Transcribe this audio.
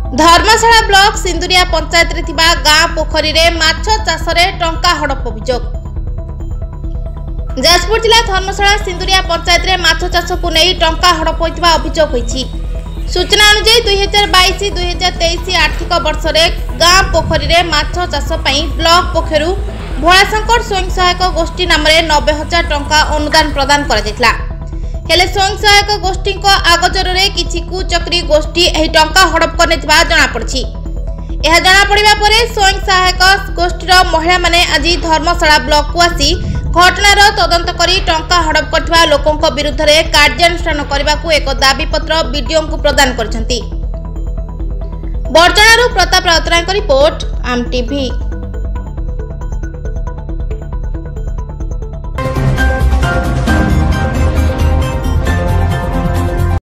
धर्मशाला block Sinduria panchayat रे थिबा गाँ पोखरी रे माछ चाष रे टंका हड़प अभियोग। जाजपुर जिला धर्मशाला सिंदुरिया पंचायत रे माछ चाष को नहीं टंका हड़प होइतिबा अभियोग होइछि। सूचना अनुसार 2022-2023 आर्थिक वर्ष रे गाँ पोखरी रे माछ चाष पई ब्लॉक पक्षरु भोलाशंकर स्वयं सहायक गोष्ठी नाम रे 90,000 टंका अनुदान प्रदान करा जायतिला। हेले स्वयं सहायक गोष्ठी आगोचर रे किछि कुचक्री गोष्ठी एही टंका हड़प करनेथिबा जणा पड़छि। एहा जणा पड़िबा परे स्वयं सहायक गोष्ठीर महिला माने आज धर्मशाला ब्लॉक को आसी घटनार तदंत करी टंका हड़प करथिबा लोकंक विरुद्ध रे कार्यानुष्ठान करबाकू एक दाबी पत्र बीडीओ को प्रदान करछंती। बर्जनारू प्रताप राउतरायक रिपोर्ट आम टीवी।